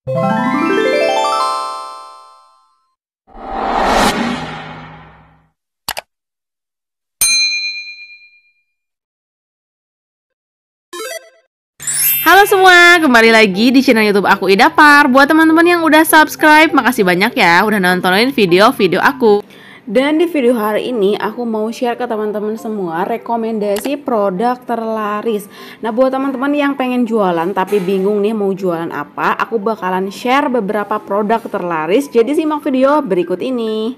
Halo semua, kembali lagi di channel YouTube aku Idapar. Buat teman-teman yang udah subscribe, makasih banyak ya udah nontonin video-video aku. Dan di video hari ini aku mau share ke teman-teman semua rekomendasi produk terlaris. Nah, buat teman-teman yang pengen jualan tapi bingung nih mau jualan apa, aku bakalan share beberapa produk terlaris. Jadi simak video berikut ini.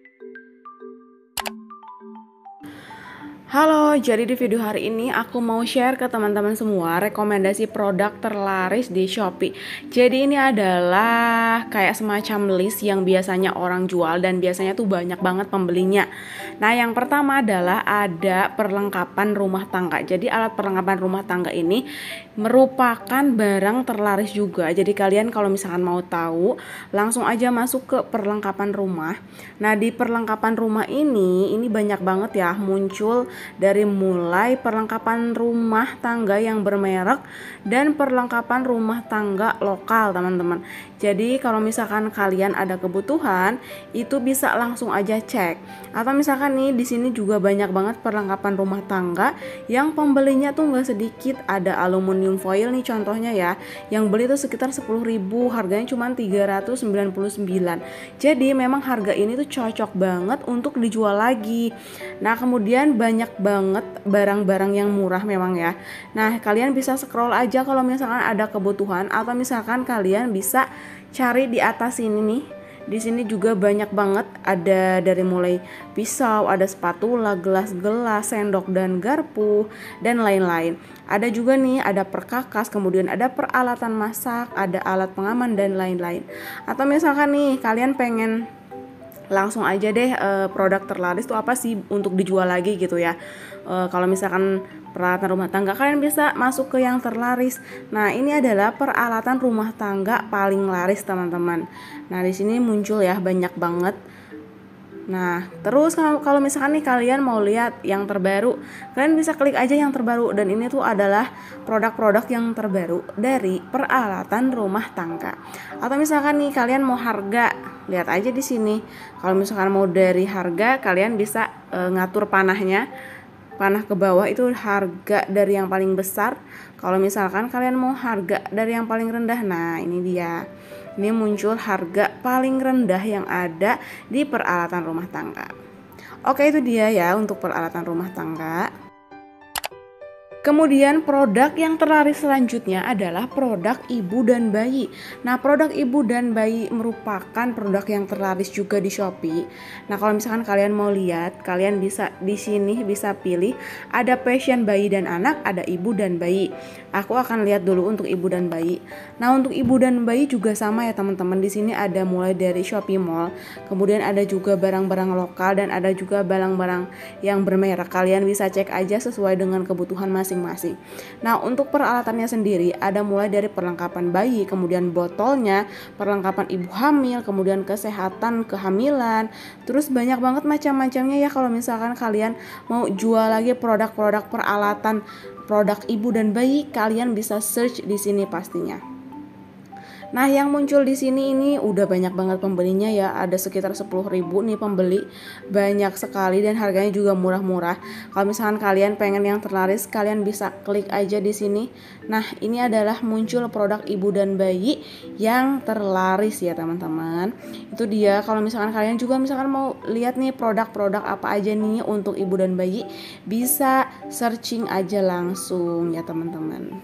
Halo, jadi di video hari ini aku mau share ke teman-teman semua rekomendasi produk terlaris di Shopee. Jadi ini adalah kayak semacam list yang biasanya orang jual dan biasanya tuh banyak banget pembelinya. Nah, yang pertama adalah ada perlengkapan rumah tangga. Jadi alat perlengkapan rumah tangga ini merupakan barang terlaris juga. Jadi kalian kalau misalkan mau tahu, langsung aja masuk ke perlengkapan rumah. Nah, di perlengkapan rumah ini banyak banget ya muncul dari mulai perlengkapan rumah tangga yang bermerek dan perlengkapan rumah tangga lokal, teman-teman. Jadi kalau misalkan kalian ada kebutuhan, itu bisa langsung aja cek. Atau misalkan nih di sini juga banyak banget perlengkapan rumah tangga yang pembelinya tuh nggak sedikit. Ada aluminium foil nih contohnya ya, yang beli tuh sekitar 10.000, harganya cuma 399. Jadi memang harga ini tuh cocok banget untuk dijual lagi. Nah, kemudian banyak banget barang-barang yang murah memang ya. Nah, kalian bisa scroll aja kalau misalkan ada kebutuhan, atau misalkan kalian bisa cari di atas ini nih. Di sini juga banyak banget, ada dari mulai pisau, ada spatula, gelas-gelas, sendok dan garpu dan lain-lain. Ada juga nih, ada perkakas, kemudian ada peralatan masak, ada alat pengaman dan lain-lain. Atau misalkan nih kalian pengen langsung aja deh produk terlaris tuh apa sih untuk dijual lagi gitu ya. Kalau misalkan peralatan rumah tangga, kalian bisa masuk ke yang terlaris. Nah, ini adalah peralatan rumah tangga paling laris, teman-teman. Nah, di sini muncul ya banyak banget. Nah, terus kalau misalkan nih kalian mau lihat yang terbaru, kalian bisa klik aja yang terbaru, dan ini tuh adalah produk-produk yang terbaru dari peralatan rumah tangga. Atau misalkan nih kalian mau harga, lihat aja di sini. Kalau misalkan mau dari harga, kalian bisa ngatur panahnya. Panah ke bawah itu harga dari yang paling besar. Kalau misalkan kalian mau harga dari yang paling rendah, nah ini dia. Ini muncul harga paling rendah yang ada di peralatan rumah tangga. Oke, itu dia ya untuk peralatan rumah tangga. Kemudian produk yang terlaris selanjutnya adalah produk ibu dan bayi. Nah, produk ibu dan bayi merupakan produk yang terlaris juga di Shopee. Nah, kalau misalkan kalian mau lihat, kalian bisa di sini bisa pilih ada passion bayi dan anak, ada ibu dan bayi. Aku akan lihat dulu untuk ibu dan bayi. Nah, untuk ibu dan bayi juga sama ya teman-teman. Di sini ada mulai dari Shopee Mall, kemudian ada juga barang-barang lokal dan ada juga barang-barang yang bermerek. Kalian bisa cek aja sesuai dengan kebutuhan masing-masing. Nah, untuk peralatannya sendiri ada mulai dari perlengkapan bayi, kemudian botolnya, perlengkapan ibu hamil, kemudian kesehatan kehamilan, terus banyak banget macam-macamnya ya. Kalau misalkan kalian mau jual lagi produk-produk peralatan produk ibu dan bayi, kalian bisa search di sini pastinya. Nah, yang muncul di sini ini udah banyak banget pembelinya ya, ada sekitar 10.000 nih pembeli, banyak sekali dan harganya juga murah-murah. Kalau misalkan kalian pengen yang terlaris, kalian bisa klik aja di sini. Nah, ini adalah muncul produk ibu dan bayi yang terlaris ya teman-teman. Itu dia. Kalau misalkan kalian juga misalkan mau lihat nih produk-produk apa aja nih untuk ibu dan bayi, bisa searching aja langsung ya teman-teman.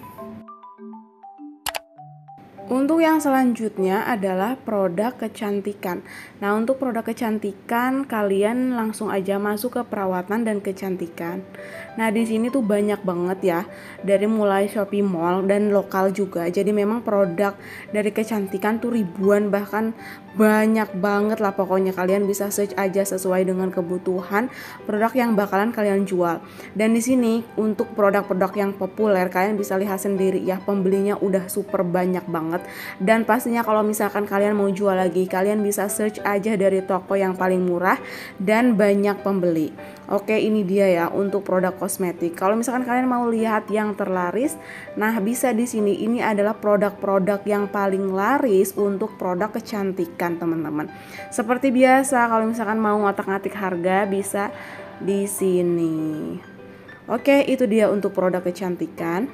Untuk yang selanjutnya adalah produk kecantikan. Nah, untuk produk kecantikan kalian langsung aja masuk ke perawatan dan kecantikan. Nah, di sini tuh banyak banget ya, dari mulai Shopee Mall dan lokal juga. Jadi memang produk dari kecantikan tuh ribuan, bahkan banyak banget lah pokoknya. Kalian bisa search aja sesuai dengan kebutuhan produk yang bakalan kalian jual. Dan di sini untuk produk-produk yang populer kalian bisa lihat sendiri ya, pembelinya udah super banyak banget. banget. Dan pastinya kalau misalkan kalian mau jual lagi, kalian bisa search aja dari toko yang paling murah dan banyak pembeli. Oke, ini dia ya untuk produk kosmetik. Kalau misalkan kalian mau lihat yang terlaris, nah bisa di sini. Ini adalah produk-produk yang paling laris untuk produk kecantikan, teman-teman. Seperti biasa, kalau misalkan mau ngotak-ngatik harga bisa di sini. Oke, itu dia untuk produk kecantikan.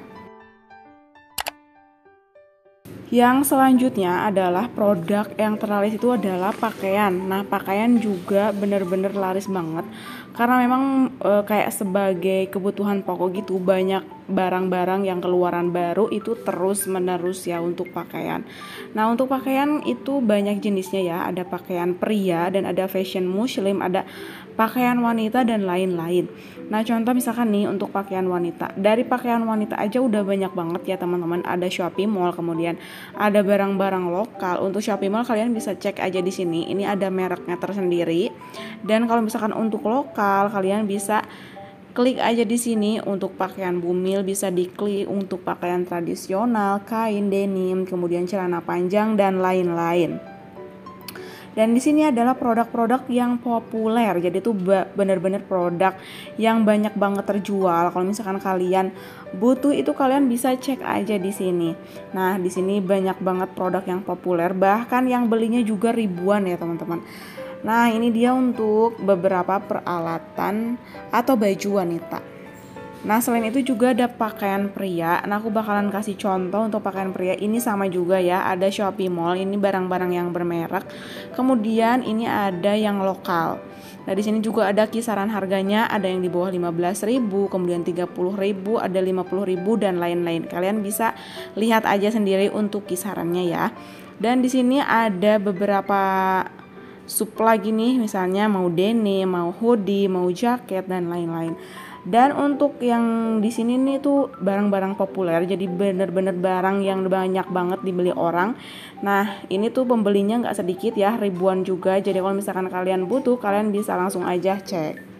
Yang selanjutnya adalah produk yang terlaris itu adalah pakaian. Nah, pakaian juga bener-bener laris banget karena memang kayak sebagai kebutuhan pokok gitu, banyak barang-barang yang keluaran baru itu terus menerus ya untuk pakaian. Nah, untuk pakaian itu banyak jenisnya ya, ada pakaian pria dan ada fashion muslim, ada pakaian wanita dan lain-lain. Nah, contoh misalkan nih untuk pakaian wanita, dari pakaian wanita aja udah banyak banget ya teman-teman. Ada Shopee Mall, kemudian ada barang-barang lokal. Untuk Shopee Mall kalian bisa cek aja di sini. Ini ada mereknya tersendiri. Dan kalau misalkan untuk lokal kalian bisa klik aja di sini. Untuk pakaian bumil bisa diklik, untuk pakaian tradisional, kain, denim, kemudian celana panjang dan lain-lain. Dan di sini adalah produk-produk yang populer. Jadi itu benar-benar produk yang banyak banget terjual. Kalau misalkan kalian butuh itu kalian bisa cek aja di sini. Nah, di sini banyak banget produk yang populer, bahkan yang belinya juga ribuan ya, teman-teman. Nah, ini dia untuk beberapa peralatan atau baju wanita. Nah, selain itu juga ada pakaian pria. Nah, aku bakalan kasih contoh untuk pakaian pria. Ini sama juga ya, ada Shopee Mall, ini barang-barang yang bermerek. Kemudian ini ada yang lokal. Nah, di sini juga ada kisaran harganya, ada yang di bawah 15.000, kemudian 30.000, ada 50.000 dan lain-lain. Kalian bisa lihat aja sendiri untuk kisarannya ya. Dan di sini ada beberapa sub lagi nih, misalnya mau denim, mau hoodie, mau jaket dan lain-lain. Dan untuk yang di sini nih tuh barang-barang populer, jadi bener-bener barang yang banyak banget dibeli orang. Nah, ini tuh pembelinya nggak sedikit ya, ribuan juga. Jadi kalau misalkan kalian butuh, kalian bisa langsung aja cek.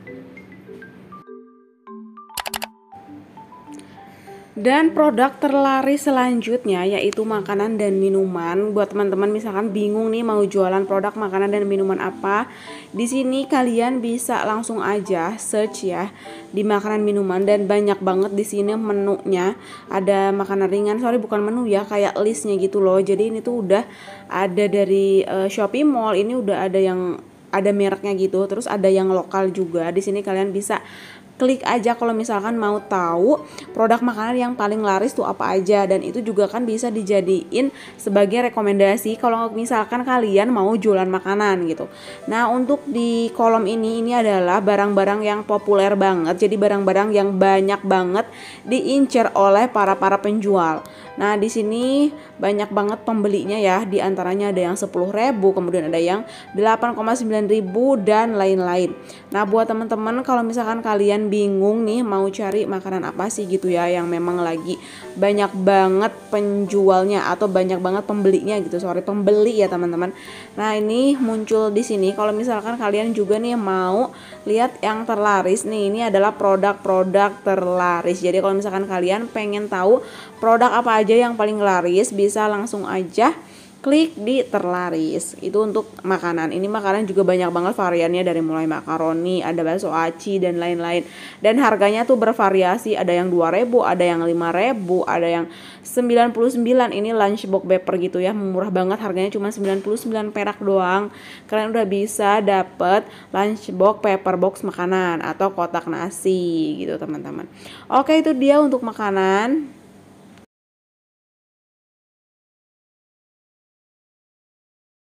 Dan produk terlaris selanjutnya yaitu makanan dan minuman. Buat teman-teman misalkan bingung nih mau jualan produk makanan dan minuman apa, di sini kalian bisa langsung aja search ya di makanan minuman, dan banyak banget di sini menunya. Ada makanan ringan, bukan menu ya, kayak listnya gitu loh. Jadi ini tuh udah ada dari Shopee Mall, ini udah ada mereknya gitu. Terus ada yang lokal juga. Di sini kalian bisa klik aja kalau misalkan mau tahu produk makanan yang paling laris tuh apa aja, dan itu juga kan bisa dijadiin sebagai rekomendasi kalau misalkan kalian mau jualan makanan gitu. Nah, untuk di kolom ini adalah barang-barang yang populer banget, jadi barang-barang yang banyak banget diincar oleh para penjual. Nah, di sini banyak banget pembelinya ya, di antaranya ada yang 10.000, kemudian ada yang 8,9.000 dan lain-lain. Nah, buat teman-teman kalau misalkan kalian bingung nih mau cari makanan apa sih gitu ya yang memang lagi banyak banget penjualnya atau banyak banget pembelinya gitu, pembeli ya teman-teman. Nah, ini muncul di sini. Kalau misalkan kalian juga nih mau lihat yang terlaris nih, ini adalah produk-produk terlaris. Jadi kalau misalkan kalian pengen tahu produk apa aja yang paling laris, bisa langsung aja klik di terlaris. Itu untuk makanan. Ini makanan juga banyak banget variannya, dari mulai makaroni, ada bakso aci dan lain-lain. Dan harganya tuh bervariasi, ada yang 2.000, ada yang 5.000, ada yang 99. Ini lunchbox paper gitu ya, murah banget, harganya cuma 99 perak doang. Kalian udah bisa dapet lunchbox paper box makanan atau kotak nasi gitu teman-teman. Oke, itu dia untuk makanan.